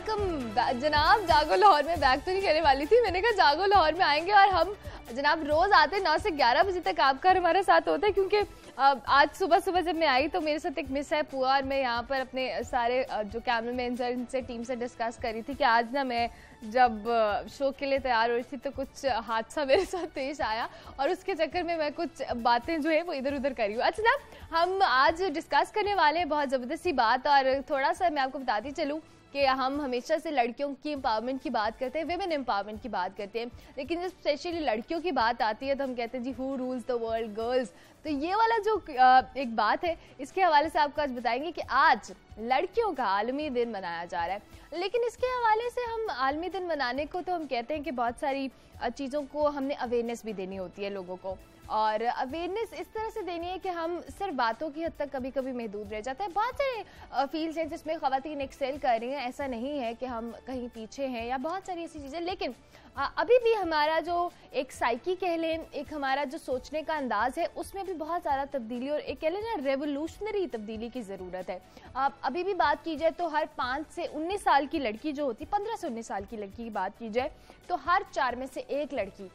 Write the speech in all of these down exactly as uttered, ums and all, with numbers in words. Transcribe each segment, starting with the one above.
Welcome जनाब। जागो लाहौर में बैक तो नहीं करने वाली थी, मैंने कहा जागो लाहौर में आएंगे और हम जनाब रोज आते नौ से ग्यारह बजे तक आपका हमारे साथ होता है, क्योंकि आज सुबह सुबह जब मैं आई तो मेरे साथ एक मिस है पुआ और मैं यहाँ पर अपने सारे जो कैमरामैन हैं इनसे टीम से डिस्कस करी थी कि आज ना मैं जब शो के लिए तैयार हो रही थी तो कुछ हादसा मेरे साथ पेश आया और उसके चक्कर में मैं कुछ बातें जो है वो इधर उधर करी हूँ। अच्छा ना, हम आज डिस्कस करने वाले हैं बहुत ज़बरदस्ती बात, और थोड़ा सा मैं आपको बताती चलूँ कि हम हमेशा से लड़कियों की एम्पावरमेंट की बात करते हैं, वेमेन एम्पावरमेंट की बात करते हैं, लेकिन जब स्पेशली लड़कियों की बात आती है तो हम कहते हैं जी who rules the world girls. तो ये वाला जो एक बात है इसके हवाले से आपको आज बताएंगे कि आज लड़कियों का आलमी दिन मनाया जा रहा है, लेकिन इसके हवाले से हम आलमी दिन मनाने को तो हम कहते हैं कि बहुत सारी चीज़ों को हमने अवेयरनेस भी देनी होती है लोगों को, और अवेयरनेस इस तरह से देनी है कि हम सिर्फ बातों की हद तक कभी कभी महदूद रह जाते हैं। बहुत सारे फील्ड्स हैं जिसमें ख़वातीन एक्सेल कर रही हैं, ऐसा नहीं है कि हम कहीं पीछे हैं या बहुत सारी ऐसी चीज़ें, लेकिन अभी भी हमारा जो एक साइकी कह लें, एक हमारा जो सोचने का अंदाज़ है उसमें भी बहुत ज़्यादा तब्दीली और एक कह लें ना रेवोल्यूशनरी तब्दीली की ज़रूरत है। अभी भी बात की जाए तो हर पाँच से उन्नीस साल की लड़की जो होती, पंद्रह से उन्नीस साल की लड़की की बात की जाए तो हर चार में से एक लड़की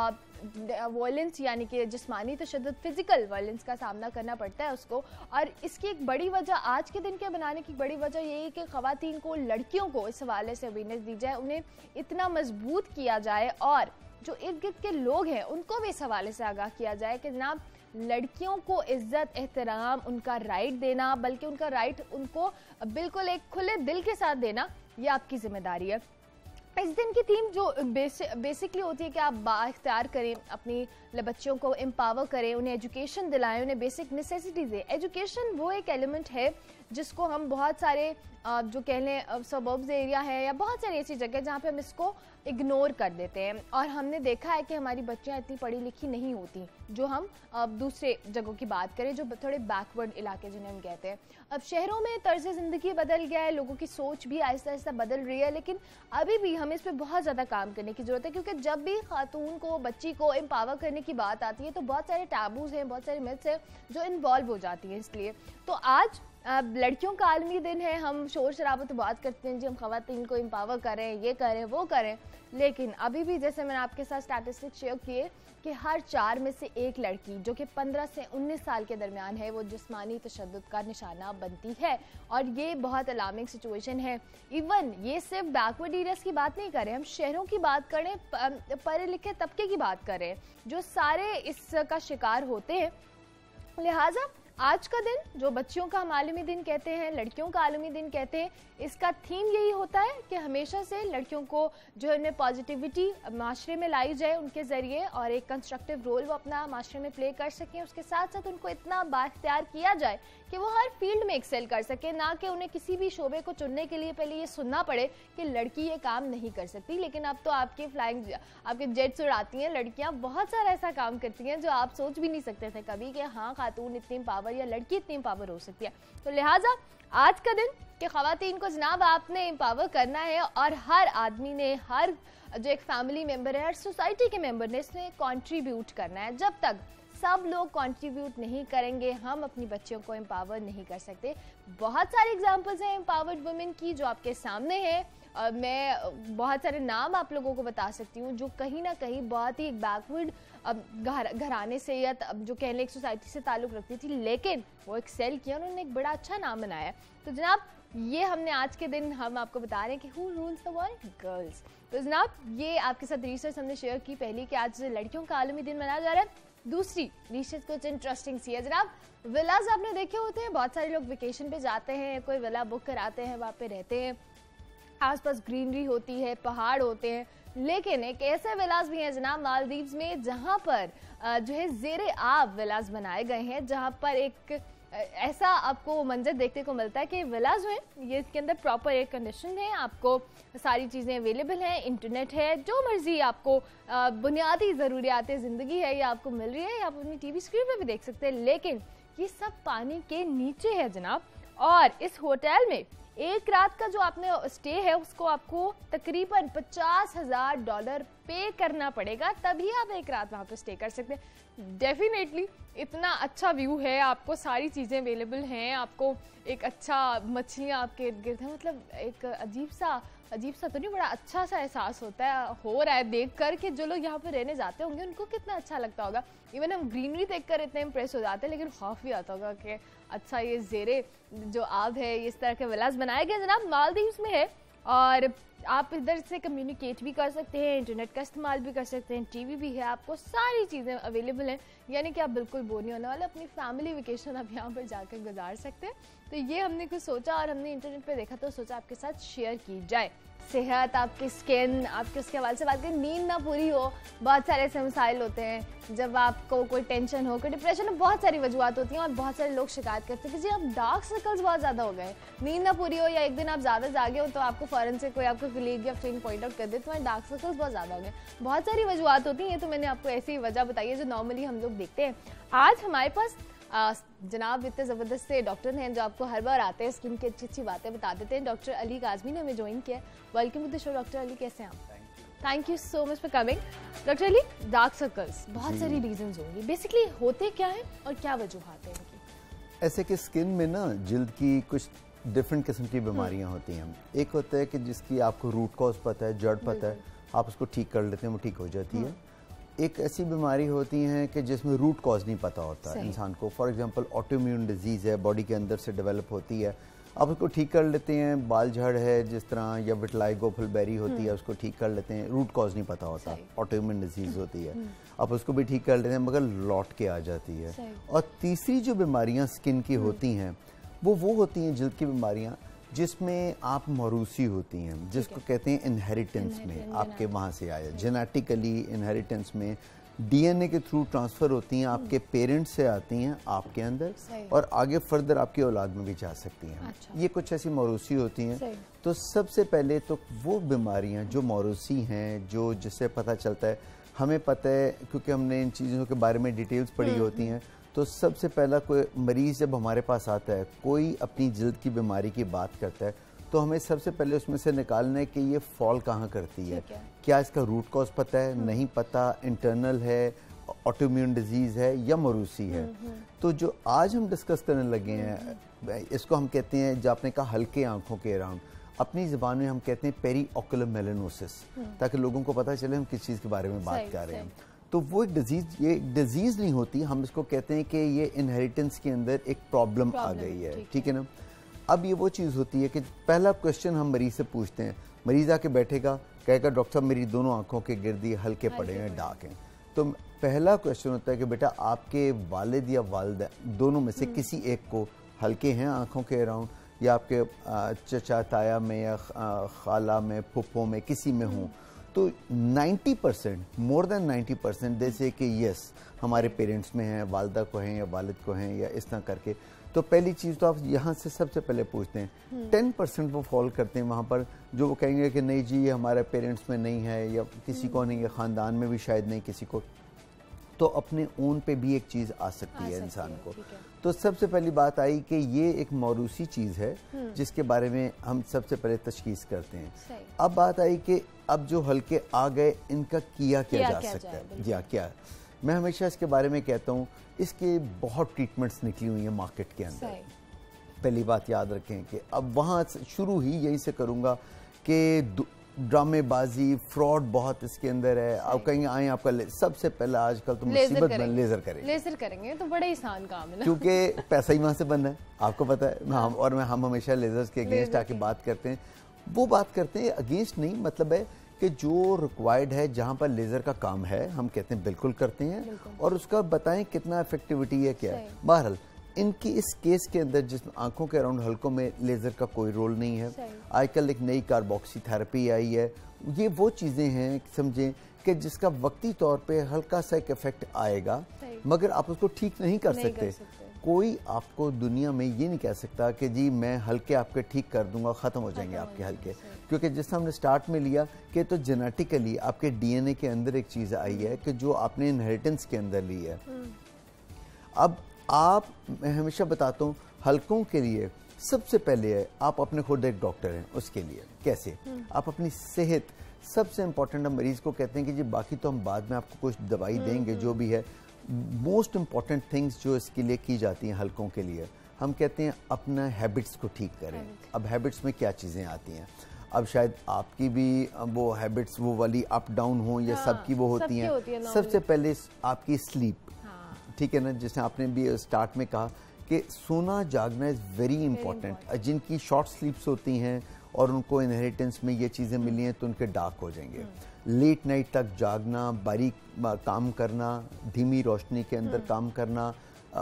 वायलेंस यानी कि जिस्मानी तशद्दुद, फिजिकल वायलेंस का सामना करना पड़ता है उसको। और इसकी एक बड़ी वजह, आज के दिन के बनाने की बड़ी वजह ये है कि ख़वातीन को, लड़कियों को इस हवाले से अवेयरनेस दी जाए, उन्हें इतना मजबूत किया जाए और जो इर्द गिर्द के लोग हैं उनको भी इस हवाले से आगाह किया जाए कि जनाब लड़कियों को इज्जत, एहतराम, उनका राइट देना, बल्कि उनका राइट उनको बिल्कुल एक खुले दिल के साथ देना, ये आपकी जिम्मेदारी है। इस दिन की थीम जो बेसिक बेसिकली होती है कि आप बाख्तियार करें, अपनी बच्चों को एम्पावर करें, उन्हें एजुकेशन दिलाएं, उन्हें बेसिक नेसेसिटीज़ दें। एजुकेशन वो एक एलिमेंट है जिसको हम बहुत सारे जो कह लें सबर्ब्स एरिया है या बहुत सारी ऐसी जगह जहाँ पे हम इसको इग्नोर कर देते हैं, और हमने देखा है कि हमारी बच्चियाँ इतनी पढ़ी लिखी नहीं होती जो हम दूसरे जगहों की बात करें जो थोड़े बैकवर्ड इलाके जिन्हें हम कहते हैं। अब शहरों में तर्ज ज़िंदगी बदल गया है, लोगों की सोच भी आहिस्ता आहिस्ता बदल रही है, लेकिन अभी भी हमें इस पर बहुत ज़्यादा काम करने की ज़रूरत है, क्योंकि जब भी खातून को, बच्ची को एम्पावर करने की बात आती है तो बहुत सारे टैबूज़ हैं, बहुत सारे मिथ्स हैं जो इन्वॉल्व हो जाती हैं। इसलिए तो आज अब लड़कियों का आलमी दिन है, हम शोर शराबा तो बात करते हैं जी हम ख़वातीन को एम्पावर करें, ये करें, वो करें, लेकिन अभी भी जैसे मैंने आपके साथ स्टैटिस्टिक्स शेयर किए कि हर चार में से एक लड़की जो कि पंद्रह से उन्नीस साल के दरमियान है वो जिस्मानी तशद्दुद का निशाना बनती है, और ये बहुत अलार्मिंग सिचुएशन है। इवन ये सिर्फ बैकवर्ड एरियाज की बात नहीं करें, हम शहरों की बात करें, पढ़े लिखे तबके की बात करें जो सारे इसका शिकार होते हैं। लिहाजा आज का दिन जो बच्चियों का हम आलमी दिन कहते हैं, लड़कियों का आलमी दिन कहते हैं, इसका थीम यही होता है कि हमेशा से लड़कियों को जो है उनमें पॉजिटिविटी माशरे में लाई जाए उनके ज़रिए, और एक कंस्ट्रक्टिव रोल वो अपना माशरे में प्ले कर सकें। उसके साथ साथ उनको इतना बाख्तियार किया जाए कि वो हर फील्ड में एक्सेल कर सके, ना कि उन्हें किसी भी शोबे को चुनने के लिए पहले ये सुनना पड़े कि लड़की ये काम नहीं कर सकती। लेकिन अब तो आपके फ्लाइंग आपके जेट्स उड़ाती हैं लड़कियां, बहुत सारा ऐसा काम करती हैं जो आप सोच भी नहीं सकते थे कभी कि हाँ खातून इतनी पावर या लड़की इतनी पावर हो सकती है। तो लिहाजा आज का दिन कि ख़वातीन को जनाब आपने एम्पावर करना है, और हर आदमी ने, हर जो एक फैमिली मेम्बर है, हर सोसाइटी के मेम्बर ने इसमें कॉन्ट्रीब्यूट करना है। जब तक सब लोग कंट्रीब्यूट नहीं करेंगे हम अपनी बच्चियों को एम्पावर नहीं कर सकते। बहुत सारे एग्जांपल्स हैं एम्पावर्ड वुमेन की जो आपके सामने हैं, और मैं बहुत सारे नाम आप लोगों को बता सकती हूँ जो कहीं ना कहीं बहुत ही एक बैकवर्ड घर घराने से या जो कह लें एक सोसाइटी से ताल्लुक़ रखती थी, लेकिन वो एक्सेल किया, उन्होंने एक बड़ा अच्छा नाम बनाया। तो जनाब ये हमने आज के दिन हम आपको बता रहे हैं कि who rules the world girls. तो जनाब ये आपके साथ रिसर्च हमने शेयर की, पहली कि आज लड़कियों का आलमी दिन मनाया जा रहा है, दूसरी रिसर्च कुछ इंटरेस्टिंग सी है। जनाब विलाज आपने देखे होते हैं, बहुत सारे लोग वेकेशन पे जाते हैं, कोई विला बुक कराते हैं, वहाँ पे रहते हैं, आसपास ग्रीनरी होती है, पहाड़ होते हैं, लेकिन एक ऐसे विलास भी हैं जनाब मालदीव्स में जहाँ पर जो है ज़ेरे आब विलास बनाए गए हैं, जहाँ पर एक ऐसा आपको मंजर देखने को मिलता है कि विलास जो है ये इसके अंदर प्रॉपर एयर कंडीशन है, आपको सारी चीज़ें अवेलेबल हैं, इंटरनेट है, जो मर्जी आपको बुनियादी ज़रूरियात ज़िंदगी है ये आपको मिल रही है, आप अपनी टीवी स्क्रीन पे भी देख सकते हैं, लेकिन ये सब पानी के नीचे है जनाब। और इस होटल में एक रात का जो आपने स्टे है उसको आपको तकरीबन पचास हजार डॉलर पे करना पड़ेगा, तभी आप एक रात वहाँ पे स्टे कर सकते हैं। डेफिनेटली इतना अच्छा व्यू है, आपको सारी चीज़ें अवेलेबल हैं, आपको एक अच्छा मछलियाँ आपके इर्द गिर्द है, मतलब एक अजीब सा अजीब सा तो नहीं, बड़ा अच्छा सा एहसास होता है, हो रहा है देख कर कि जो लोग यहाँ पर रहने जाते होंगे उनको कितना अच्छा लगता होगा। इवन हम ग्रीनरी देख कर इतने इम्प्रेस हो जाते हैं, लेकिन खौफ भी आता होगा कि अच्छा ये ज़ेरे जो आब है, इस तरह के विलास बनाए गए जनाब मालदीव्स में है, और आप इधर से कम्युनिकेट भी कर सकते हैं, इंटरनेट का इस्तेमाल भी कर सकते हैं, टीवी भी है, आपको सारी चीज़ें अवेलेबल हैं, यानी कि आप बिल्कुल बोर नहीं होने वाले। अपनी फैमिली वेकेशन आप यहाँ पर जाकर गुजार सकते हैं। तो ये हमने कुछ सोचा और हमने इंटरनेट पे देखा तो सोचा आपके साथ शेयर की जाए। सेहत, आपकी स्किन, आपके उसके हवाले से बात करें, नींद ना पूरी हो, बहुत सारे ऐसे मसाइल होते हैं। जब आपको कोई टेंशन हो, कोई डिप्रेशन हो, बहुत सारी वजूहत होती हैं और बहुत सारे लोग शिकायत करते हैं कि जी आप डार्क सर्कल्स बहुत ज़्यादा हो गए, नींद ना पूरी हो या एक दिन आप ज़्यादा जागे हो तो आपको फ़ौरन से कोई आपको कलीग या फ्रेंड पॉइंट आउट कर दे तुम्हारे डार्क सर्कल्स बहुत ज़्यादा हो गए। बहुत सारी वजूहत होती हैं, ये तो मैंने आपको ऐसी वजह बताई है जो नॉर्मली हम लोग देखते हैं। आज हमारे पास आ, जनाब इतने ज़बरदस्त से डॉक्टर हैं जो आपको हर बार आते हैं, स्किन की अच्छी अच्छी बातें बता देते हैं। डॉक्टर अली काज़मी ने हमें ज्वाइन किया है। Welcome to the show doctor Ali, कैसे हैं आप? Thank you so much for coming. Doctor Ali, dark circles बहुत सारी रीजंस होंगी, बेसिकली होते क्या है और क्या वजूहत है इनकी? ऐसे कि स्किन में ना जिल्द की कुछ डिफरेंट किस्म की बीमारियां होती हैं। एक होता है कि जिसकी आपको रूट कॉज पता है, जड़ पता है, आप उसको ठीक कर लेते हैं, वो ठीक हो जाती है। एक ऐसी बीमारी होती है कि जिसमें रूट कॉज नहीं पता होता इंसान को। फॉर एग्जांपल ऑटोइम्यून डिजीज़ है, बॉडी के अंदर से डेवलप होती है, आप उसको ठीक कर लेते हैं। बाल झड़ है जिस तरह, या विटलाइगो फुलबेरी होती है, उसको ठीक कर लेते हैं, रूट कॉज नहीं पता होता, ऑटोइम्यून डिजीज़ होती है, आप उसको भी ठीक कर लेते हैं मगर लौट के आ जाती है। और तीसरी जो बीमारियाँ स्किन की होती हैं वो वो होती हैं जिल्द की बीमारियाँ जिसमें आप मौरूसी होती हैं, जिसको कहते हैं इनहेरिटेंस में, आपके वहाँ से आया, जेनेटिकली इनहेरिटेंस में डीएनए के थ्रू ट्रांसफ़र होती हैं, आपके पेरेंट्स से आती हैं आपके अंदर और आगे फर्दर आपकी औलाद में भी जा सकती हैं। अच्छा। ये कुछ ऐसी मौरूसी होती हैं। तो सबसे पहले तो वो बीमारियाँ जो मौरूसी हैं, जो जिससे पता चलता है, हमें पता है क्योंकि हमने इन चीज़ों के बारे में डिटेल्स पढ़ी होती हैं। तो सबसे पहला कोई मरीज़ जब हमारे पास आता है, कोई अपनी जल्द की बीमारी की बात करता है, तो हमें सबसे पहले उसमें से निकालना है कि ये फॉल कहाँ करती है, क्या इसका रूट कॉज पता है, नहीं पता, इंटरनल है, ऑटोइम्यून डिजीज़ है या मौरूसी है। तो जो आज हम डिस्कस करने लगे हैं, इसको हम कहते हैं, जो आपने कहा हल्के आंखों के अराउंड, अपनी ज़बान में हम कहते हैं पेरी ऑकुलर मेलानोसिस, ताकि लोगों को पता चले हम किस चीज़ के बारे में बात कर रहे हैं। तो वो डिजीज़, ये डिजीज़ नहीं होती, हम इसको कहते हैं कि ये इनहेरिटेंस के अंदर एक प्रॉब्लम आ गई है, ठीक है ना। अब ये वो चीज़ होती है कि पहला क्वेश्चन हम मरीज़ से पूछते हैं, मरीज़ आके बैठेगा, कहेगा डॉक्टर साहब मेरी दोनों आंखों के गिर्दी हल्के पड़े हैं, डार्क हैं। तो पहला क्वेश्चन होता है कि बेटा आपके वालिद या वालिदा दोनों में से किसी एक को हल्के हैं आंखों के अराउंड, या आपके चचा ताया में या खाला में, फुप्पो में, किसी में हों। तो नब्बे परसेंट, मोर देन नब्बे परसेंट दे से कि यस हमारे पेरेंट्स में हैं, वालदा को हैं या वालिद को हैं या इस तरह करके। तो पहली चीज़ तो आप यहाँ से सबसे पहले पूछते हैं। टेन परसेंट वो फॉल करते हैं वहाँ पर, जो वो कहेंगे कि नहीं जी ये हमारे पेरेंट्स में नहीं है या किसी को नहीं है, ख़ानदान में भी शायद नहीं किसी को। तो अपने ओन पे भी एक चीज़ आ सकती है इंसान को। तो सबसे पहली बात आई कि ये एक मौरूसी चीज़ है जिसके बारे में हम सबसे पहले तशखीस करते हैं। अब बात आई कि अब जो हल्के आ गए इनका किया क्या जा सकता है, या क्या। मैं हमेशा इसके बारे में कहता हूँ, इसके बहुत ट्रीटमेंट्स निकली हुई हैं मार्केट के अंदर। पहली बात याद रखें कि अब वहाँ शुरू ही यहीं से करूँगा कि ड्रामेबाजी, फ्रॉड बहुत इसके अंदर है। आप कहेंगे आए आपका सबसे पहले आजकल तो मुसीबत बन, लेजर करेंगे लेजर करेंगे तो बड़े आसान काम है ना, क्योंकि पैसा ही वहाँ से बनना है, आपको पता है। हाँ। हम और मैं हम हमेशा लेजर्स के अगेंस्ट आके बात करते हैं। वो बात करते हैं अगेंस्ट नहीं, मतलब है कि जो रिक्वायर्ड है, जहाँ पर लेज़र का काम है, हम कहते हैं बिल्कुल करते हैं, और उसका बताएं कितना इफेक्टिविटी है, क्या है। बहरहाल इनकी इस केस के अंदर जिस आंखों के अराउंड हल्कों में लेज़र का कोई रोल नहीं है। आजकल एक नई कार्बोक्सी थेरेपी आई है। ये वो चीज़ें हैं समझें कि जिसका वक्ती तौर पे हल्का सा एक इफेक्ट आएगा, मगर आप उसको ठीक नहीं कर नहीं सकते, कर सकते। कोई आपको दुनिया में ये नहीं कह सकता कि जी मैं हल्के आपके ठीक कर दूंगा, ख़त्म हो जाएंगे आपके हल्के, क्योंकि जिस हमने स्टार्ट में लिया कि तो जेनेटिकली आपके डीएनए के अंदर एक चीज़ आई है कि जो आपने इनहेरिटेंस के अंदर ली है। अब आप, मैं हमेशा बताता हूँ, हल्कों के लिए सबसे पहले है आप अपने खुद एक डॉक्टर हैं, उसके लिए कैसे आप अपनी सेहत सबसे इम्पोर्टेंट। हम मरीज़ को कहते हैं कि जी बाकी तो हम बाद में आपको कुछ दवाई देंगे, जो भी है। मोस्ट इम्पॉर्टेंट थिंग्स जो इसके लिए की जाती हैं हल्कों के लिए, हम कहते हैं अपना हैबिट्स को ठीक करें। अब हैबिट्स में क्या चीज़ें आती हैं, अब शायद आपकी भी वो हैबिट्स वो वाली अप डाउन हो या हाँ, सबकी वो होती हैं। है सबसे पहले आपकी स्लीप, ठीक है ना, जैसे आपने भी स्टार्ट में कहा कि सोना जागना इज़ वेरी इंपॉर्टेंट। जिनकी शॉर्ट स्लीप्स होती हैं और उनको इनहेरिटेंस में ये चीज़ें मिली हैं तो उनके डार्क हो जाएंगे। लेट नाइट तक जागना, बारीक काम करना, धीमी रोशनी के अंदर काम करना,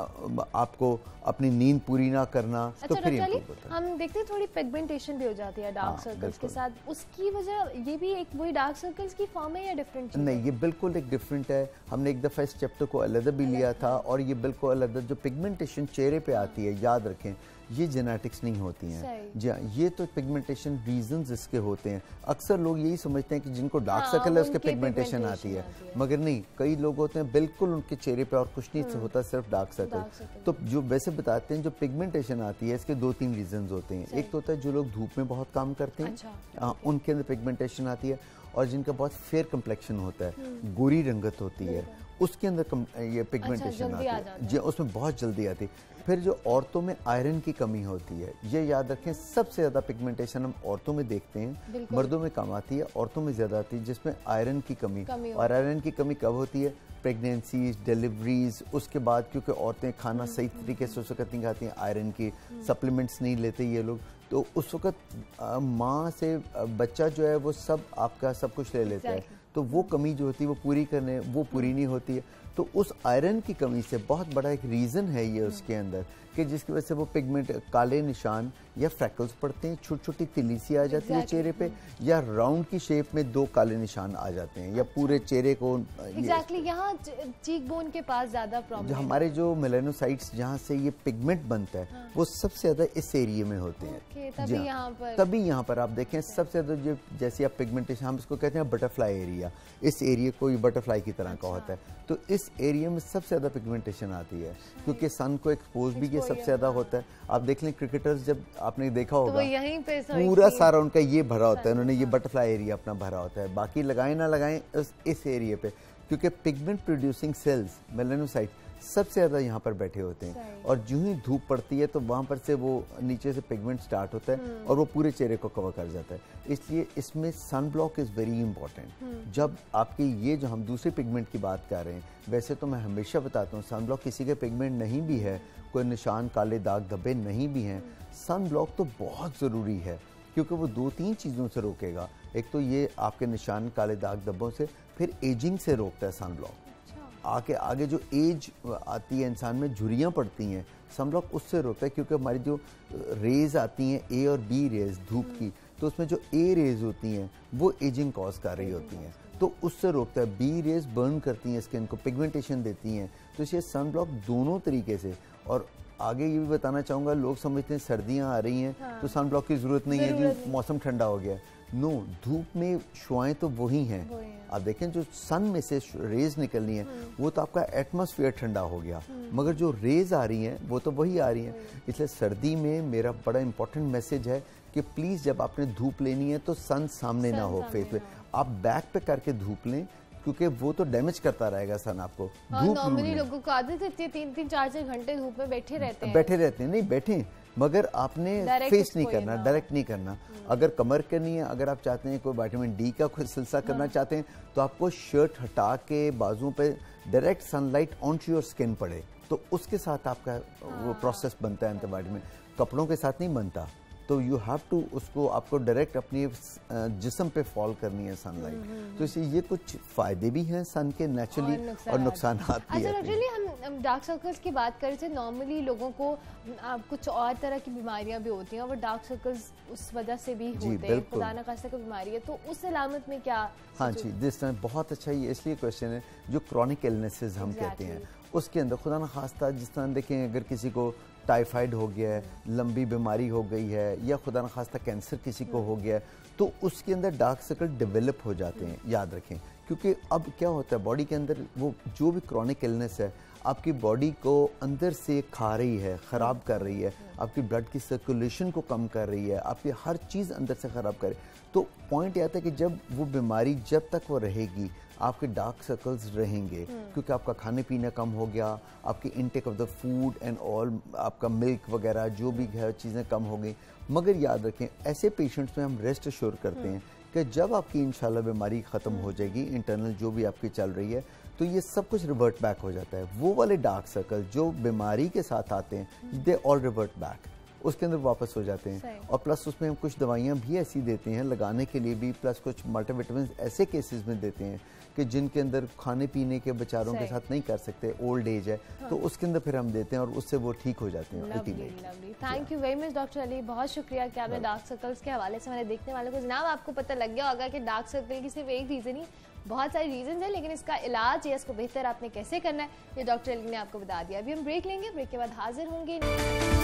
आपको अपनी नींद पूरी ना करना, अच्छा, तो फिर हम देखते हैं थोड़ी पिगमेंटेशन भी हो जाती है डार्क सर्कल्स के साथ, उसकी वजह ये भी एक वही डार्क सर्कल्स की फॉर्म है या डिफरेंट? नहीं, ये बिल्कुल एक डिफरेंट है। हमने एक दफ़ा इस चैप्टर को अलग भी लिया था और ये बिल्कुल अलग। जो पिगमेंटेशन चेहरे पे आती है, याद रखें ये जेनेटिक्स नहीं होती हैं जी हाँ, ये तो पिगमेंटेशन रीजंस इसके होते हैं। अक्सर लोग यही समझते हैं कि जिनको डार्क हाँ, सर्कल है उसके पिगमेंटेशन आती है, मगर नहीं, कई लोग होते हैं बिल्कुल उनके चेहरे पे और कुछ नहीं होता, सिर्फ डार्क सर्कल। तो जो वैसे बताते हैं जो पिगमेंटेशन आती है इसके दो तीन रीजंस होते हैं। एक तो होता है जो लोग धूप में बहुत काम करते हैं, अच्छा। उनके अंदर पिगमेंटेशन आती है, और जिनका बहुत फेयर कम्प्लेक्शन होता है, गोरी रंगत होती है, उसके अंदर ये पिगमेंटेशन अच्छा, आती है जी, उसमें बहुत जल्दी आती है। फिर जो औरतों में आयरन की कमी होती है, ये याद रखें सबसे ज़्यादा पिगमेंटेशन हम औरतों में देखते हैं, मर्दों में कम आती है, औरतों में ज़्यादा आती है, जिसमें आयरन की कमी, कमी और आयरन की कमी कब होती है? प्रेगनेंसीज, डिलीवरीज, उसके बाद, क्योंकि औरतें खाना सही तरीके से उस वक्त नहीं खाती हैं, आयरन की सप्लीमेंट्स नहीं लेते ये लोग, तो उस वक्त माँ से बच्चा जो है वो सब आपका सब कुछ ले लेता है, तो वो कमी जो होती है वो पूरी करने वो पूरी नहीं होती है। तो उस आयरन की कमी से बहुत बड़ा एक रीज़न है ये उसके अंदर कि जिसकी वजह से वो पिगमेंट काले निशान या फ्रैकल्स पड़ते हैं, छोटी छोटी तिली सी आ जाती है चेहरे पे, या राउंड की शेप में दो काले निशान आ जाते हैं, या पूरे चेहरे को एग्जैक्टली यहाँ चीक बोन के पास ज़्यादा प्रॉब्लम। हमारे जो मेलानोसाइट्स जहाँ से ये पिगमेंट बनता है हाँ। वो सबसे ज़्यादा इस एरिया में होते हैं, तभी यहाँ पर तभी यहाँ पर आप देखें सबसे ज़्यादा जो जैसे आप पिगमेंटेशन, हम इसको कहते हैं बटरफ्लाई एरिया, इस एरिया को ये बटरफ्लाई की तरह का होता है, तो इस एरिया में सबसे ज़्यादा पिगमेंटेशन आती है क्योंकि सन को एक्सपोज भी ये सबसे ज़्यादा होता है। आप देख लें क्रिकेटर्स, जब आपने देखा होगा तो यहीं पे पूरा सारा उनका ये भरा होता है, उन्होंने ये बटरफ्लाई एरिया अपना भरा होता है, बाकी लगाएं ना लगाएं इस, इस एरिया पे, क्योंकि पिगमेंट प्रोड्यूसिंग सेल्स मेलानोसाइट सबसे ज़्यादा यहाँ पर बैठे होते हैं, और जो ही धूप पड़ती है तो वहाँ पर से वो नीचे से पिगमेंट स्टार्ट होता है और वो पूरे चेहरे को कवर कर जाता है। इसलिए इसमें sun block is very important. जब आपकी ये जो हम दूसरे पिगमेंट की बात कर रहे हैं, वैसे तो मैं हमेशा बताता हूँ सन ब्लॉक किसी के पिगमेंट नहीं भी है, कोई निशान काले दाग धब्बे नहीं भी हैं, सन ब्लॉक तो बहुत ज़रूरी है क्योंकि वो दो तीन चीज़ों से रोकेगा। एक तो ये आपके निशान काले दाग धब्बों से, फिर एजिंग से रोकता है सन ब्लॉक। आगे आगे जो एज आती है इंसान में, झुर्रियाँ पड़ती हैं, सन ब्लॉक उससे रोकता है क्योंकि हमारी जो रेज आती हैं ए और बी रेज धूप की, तो उसमें जो ए रेज होती हैं वो एजिंग कॉज कर रही होती हैं, तो उससे रोकता है। बी रेज बर्न करती हैं स्किन को, पिगमेंटेशन देती हैं, तो इसलिए सन ब्लॉक दोनों तरीके से। और आगे ये भी बताना चाहूँगा, लोग समझते हैं सर्दियाँ आ रही हैं हाँ। तो सन ब्लॉक की ज़रूरत नहीं है जी, मौसम ठंडा हो गया। नो, धूप में शुआएं तो वही हैं, आप देखें जो सन में से रेज निकलनी है वो तो आपका एटमॉस्फेयर ठंडा हो गया, मगर जो रेज आ रही हैं वो तो वही आ रही हैं। इसलिए सर्दी में मेरा बड़ा इंपॉर्टेंट मैसेज है कि प्लीज़ जब आपने धूप लेनी है तो सन सामने ना हो फेस पे, आप बैक पे करके धूप लें क्योंकि वो तो डैमेज करता रहेगा सन आपको। धूप नॉर्मली लोगों को आदत होती है तीन तीन चार चार घंटे धूप में बैठे रहते हैं, बैठे रहते हैं नहीं बैठे, मगर आपने फेस नहीं करना, डायरेक्ट नहीं करना। अगर कमर करनी है, अगर आप चाहते हैं कोई विटामिन डी का कोई सिलसिला करना चाहते हैं, तो आपको शर्ट हटा के बाजुओं पे direct sunlight on to your skin पड़े, तो उसके साथ आपका वो प्रोसेस बनता है एंटीबायोटिक, कपड़ों के साथ नहीं बनता। तो यू हैव टू उसको आपको डायरेक्ट अपने जिस्म पे फॉल करनी है सनलाइट। तो इससे ये कुछ फायदे भी हैं सन के नेचुरली और नुकसान भी अच्छा, नेचुरली हम डार्क सर्कल्स की बात करें थे, नॉर्मली लोगों को कुछ और तरह की बीमारियां भी होती हैं, वो डार्क सर्कल्स उस वजह से भी होते हैं, खुदा न खास्ता कोई बीमारी है तो उस अलामत में क्या? हाँ जी, दिस टाइम बहुत अच्छा ये इसलिए क्वेश्चन है, जो क्रॉनिक इलनेसेस हम कहते हैं उसके अंदर खुदा न खास्ता, जिस तरह देखें अगर किसी को टाइफाइड हो गया है, लंबी बीमारी हो गई है, या खुदा न खास्ता कैंसर किसी को हो गया है, तो उसके अंदर डार्क सर्कल डेवलप हो जाते हैं, याद रखें। क्योंकि अब क्या होता है बॉडी के अंदर, वो जो भी क्रॉनिक इलनेस है आपकी बॉडी को अंदर से खा रही है, ख़राब कर रही है, आपकी ब्लड की सर्कुलेशन को कम कर रही है, आपकी हर चीज़ अंदर से ख़राब कर रही है। तो पॉइंट यह आता है कि जब वो बीमारी जब तक वो रहेगी आपके डार्क सर्कल्स रहेंगे, क्योंकि आपका खाने पीना कम हो गया, आपकी intake of the food and all, आपका मिल्क वगैरह जो भी है चीज़ें कम हो गई। मगर याद रखें ऐसे पेशेंट्स में हम रेस्ट श्योर करते हैं कि जब आपकी इंशाल्लाह बीमारी ख़त्म हो जाएगी, इंटरनल जो भी आपकी चल रही है, तो ये सब कुछ रिवर्ट बैक हो जाता है। वो वाले डार्क सर्कल जो बीमारी के साथ आते हैं, दे ऑल रिवर्ट बैक, उसके अंदर वापस हो जाते हैं। और प्लस उसमें हम कुछ दवाइयाँ भी ऐसी देते हैं लगाने के लिए भी, प्लस कुछ मल्टीविटामिन ऐसे केसेस में देते हैं कि जिनके अंदर खाने पीने के बेचारों के साथ नहीं कर सकते, ओल्ड एज है, हाँ। तो उसके अंदर फिर हम देते हैं और उससे वो ठीक हो जाते हैं ultimately. Thank you very much doctor Ali, बहुत शुक्रिया कि आपने डार्क सर्कल्स के हवाले से हमारे देखने वालों को, जनाब आपको पता लग गया होगा कि डार्क सर्कल की सिर्फ एक रीज़न ही, बहुत सारी रीजन है, लेकिन इसका इलाज या इसको बेहतर आपने कैसे करना है ये डॉक्टर अली ने आपको बता दिया। अभी हम ब्रेक लेंगे, ब्रेक के बाद हाजिर होंगे।